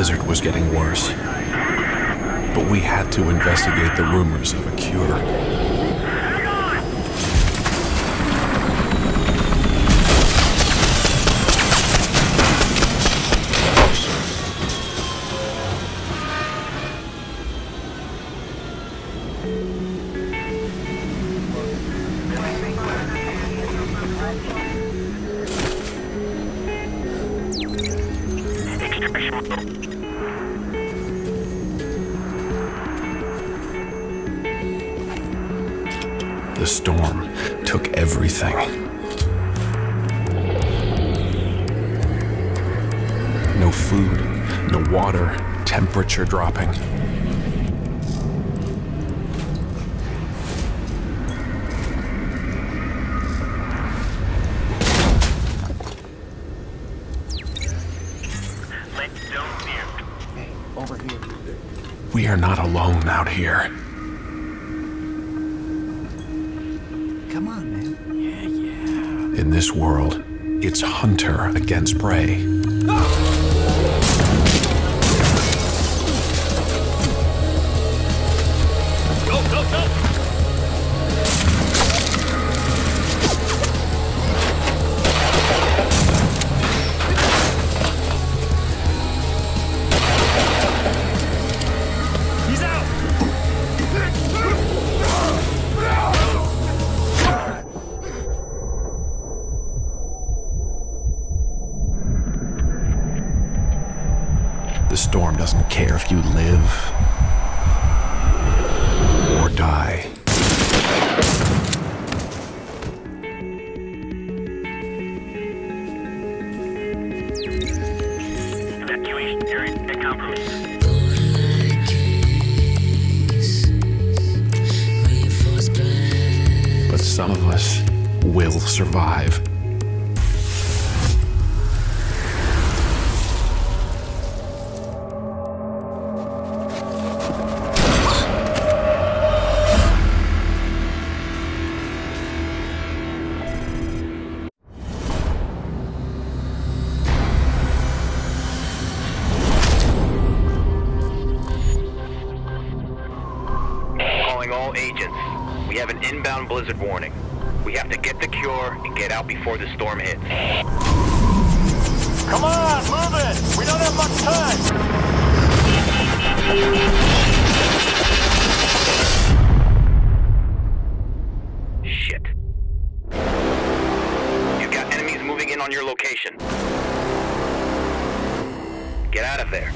blizzard was getting worse. But we had to investigate the rumors of a cure. The storm took everything. No food, no water, temperature dropping. Hey, over here. We are not alone out here. Come on, man. Yeah. In this world, it's hunter against prey. Go, go, go! He's out! The storm doesn't care if you live or die. Evacuation area compromised. But some of us will survive. Calling all agents. We have an inbound blizzard warning. We have to get the cure and get out before the storm hits. Come on, move it! We don't have much time! Shit. You've got enemies moving in on your location. Get out of there.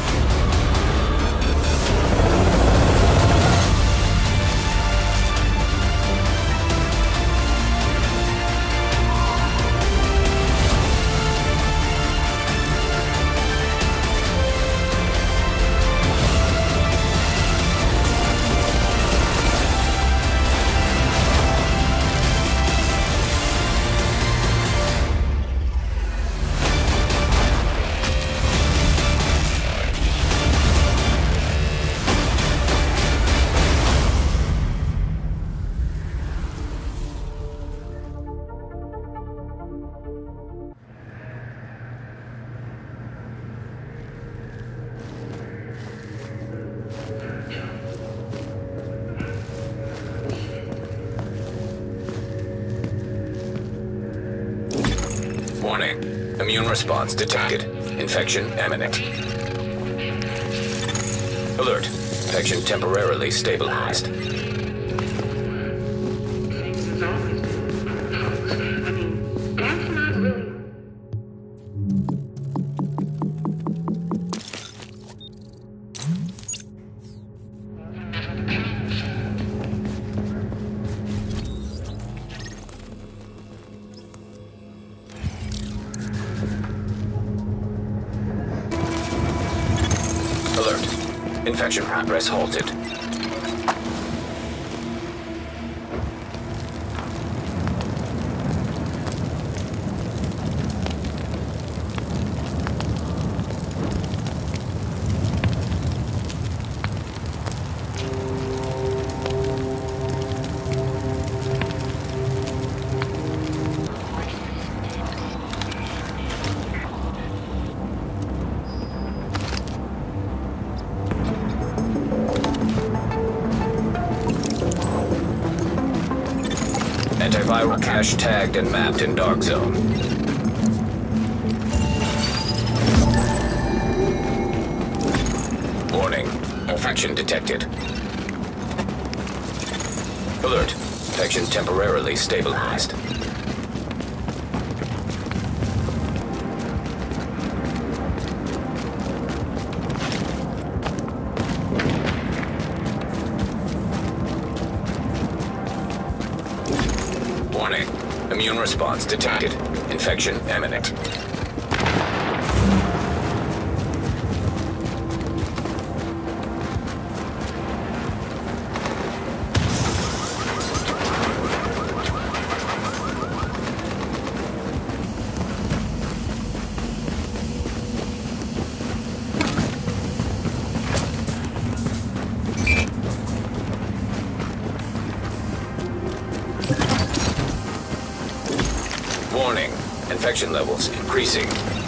Warning. Immune response detected. Infection imminent. Alert. Infection temporarily stabilized. Alert. Infection progress halted. Antiviral cache tagged and mapped in Dark Zone. Warning. Infection detected. Alert. Infection temporarily stabilized. Warning. Immune response detected. Infection imminent. Warning. Infection levels increasing.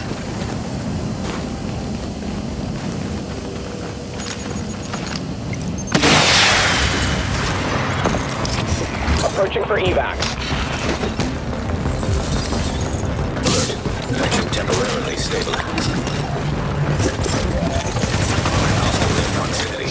Approaching for evac. Alert. Infection temporarily stabilized. Hostile in proximity.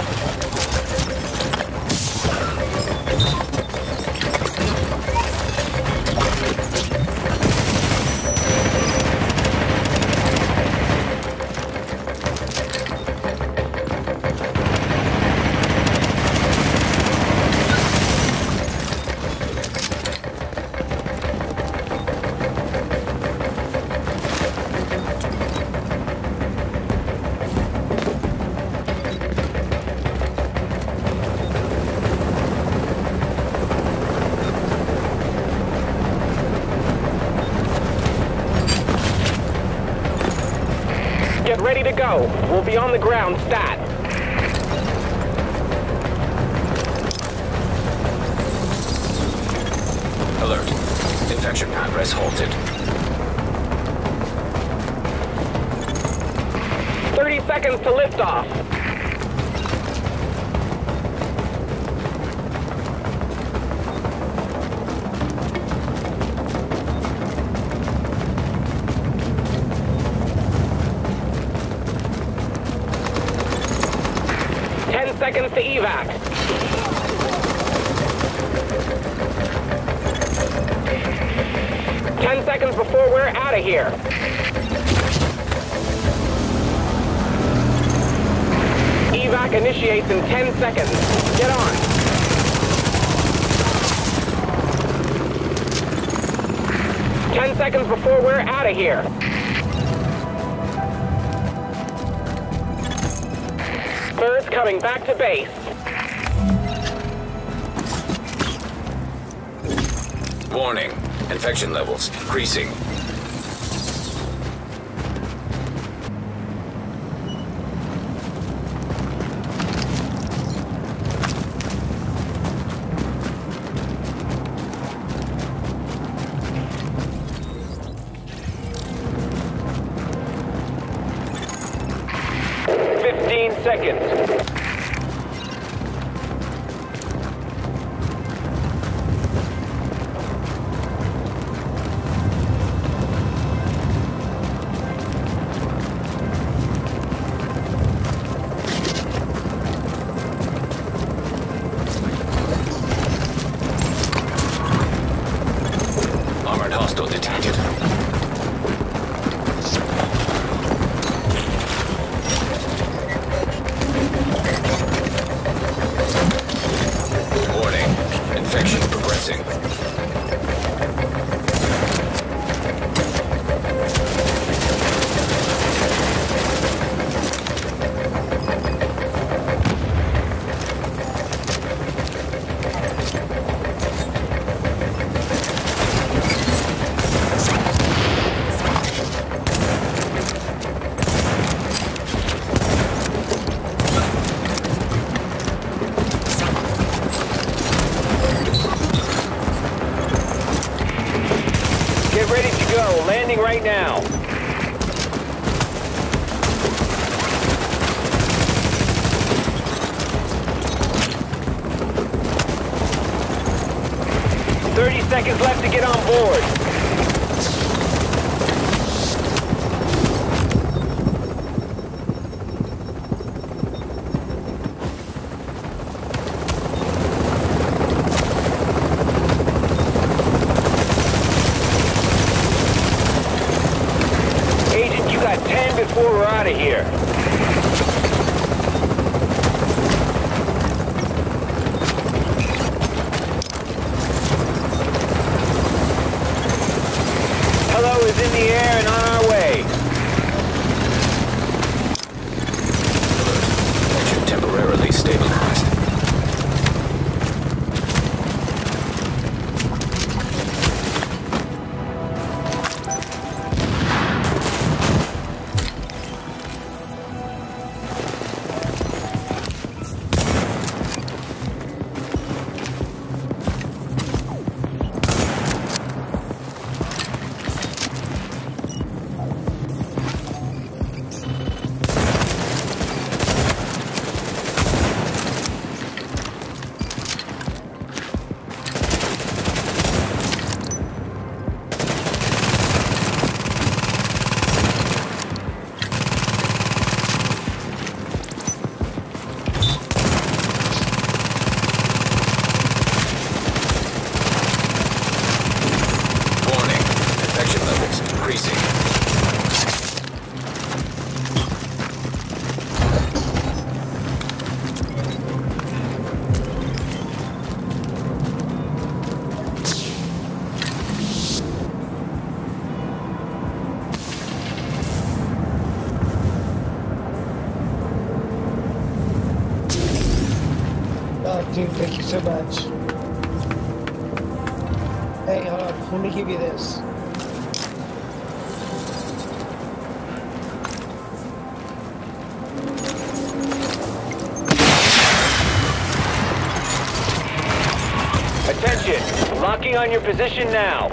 Get ready to go. We'll be on the ground stat. Alert. Infection progress halted. 30 seconds to liftoff. Seconds to evac. 10 seconds before we're out of here. Evac initiates in 10 seconds. Get on. Ten seconds before we're out of here. Birds coming back to base. Warning. Infection levels increasing. Seconds. Armored hostile detected. Infection progressing. Get ready to go. Landing right now. 30 seconds left to get on board. Agent, you got 10 before we're out of here. Hello is in the air and on our way. Engine temporarily stabilized. Dude, thank you so much. Hey, hold on. Let me give you this. Attention! Locking on your position now.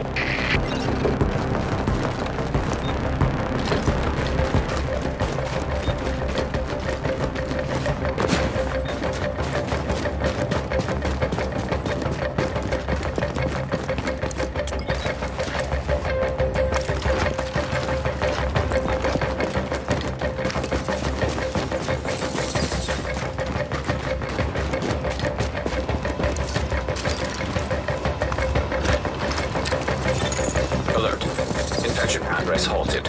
Alert. Infection progress halted.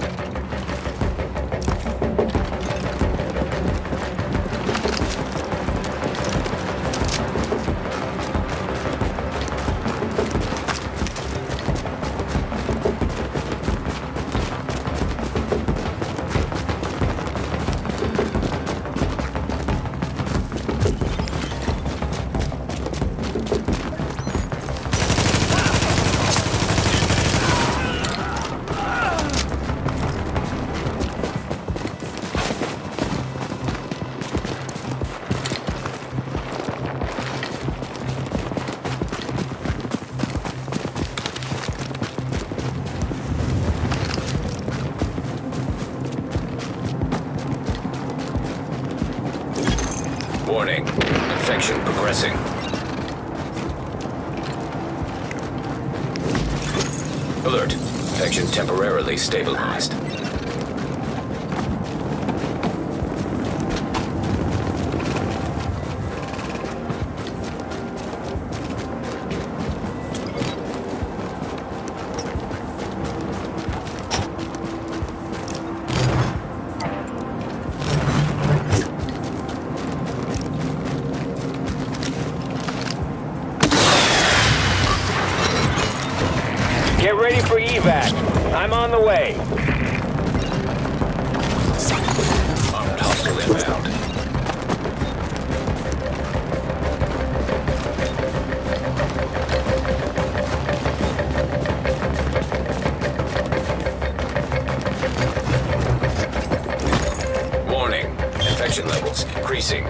Warning. Infection progressing. Alert. Infection temporarily stabilized. Get ready for evac. I'm on the way. Armed hostile inbound. Warning. Infection levels increasing.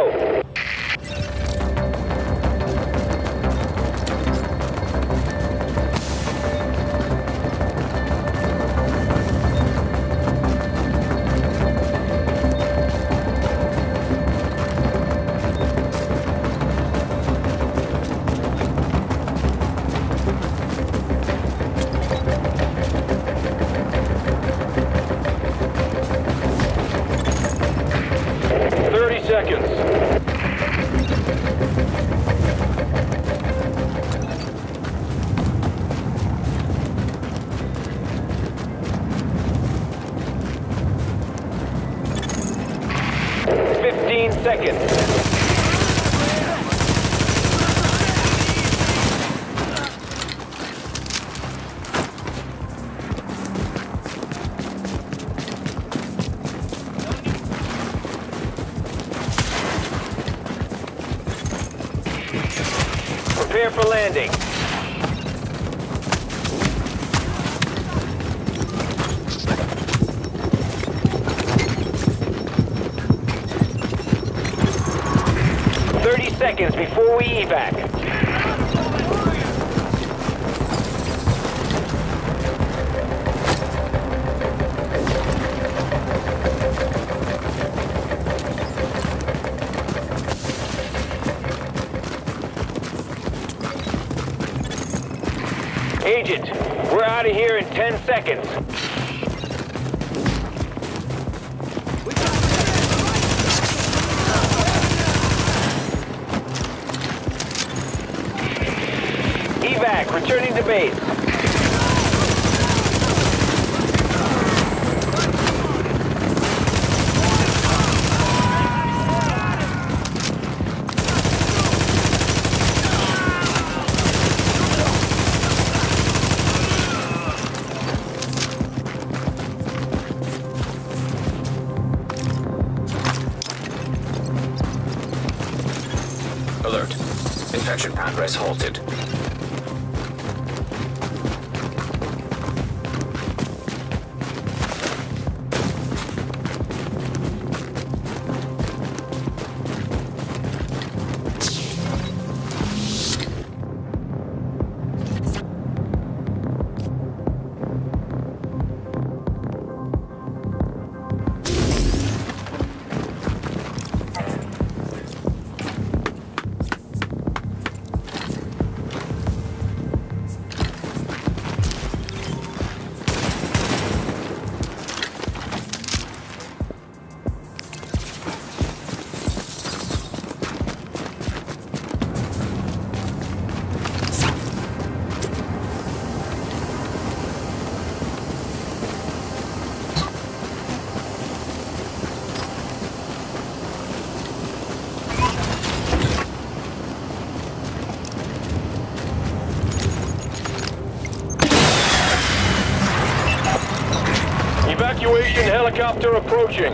go. Prepare for landing. Seconds before we evac. Agent, we're out of here in 10 seconds. Evac, returning to base. Alert. Infection progress halted. Evacuation helicopter approaching.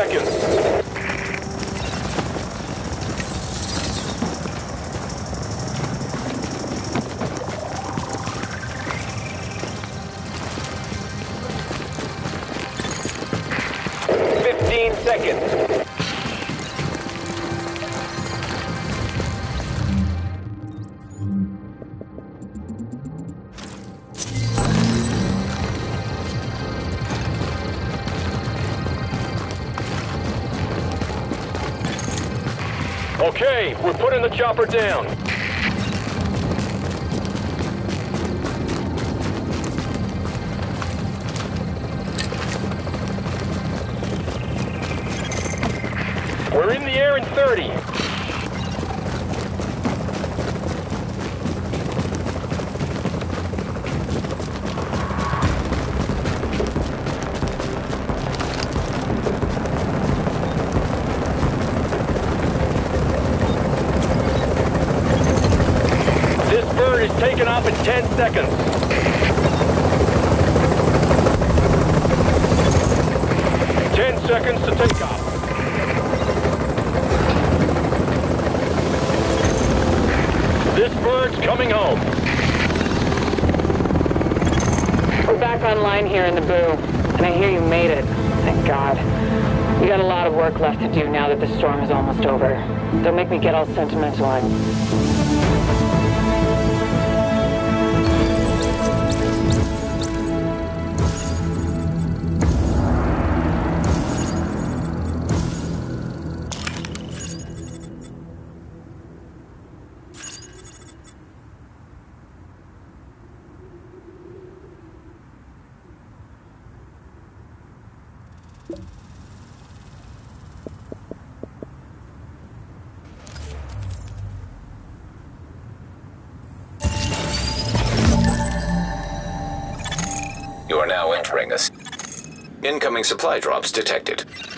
seconds. Seconds. Okay, we're putting the chopper down. We're in the air in 30. This bird is taking off in 10 seconds. 10 seconds to take off. This bird's coming home. We're back online here in the Boo, and I hear you made it. Thank God. We got a lot of work left to do now that the storm is almost over. Don't make me get all sentimental. You are now entering us. Incoming supply drops detected.